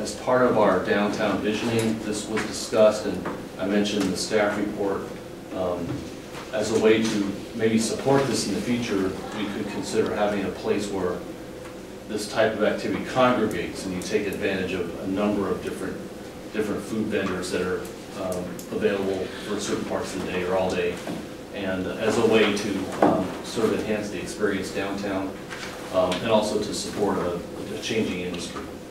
as part of our downtown visioning, this was discussed, and I mentioned the staff report. As a way to maybe support this in the future, we could consider having a place where this type of activity congregates and you take advantage of a number of different food vendors that are available for certain parts of the day or all day, and as a way to sort of enhance the experience downtown, and also to support a changing industry.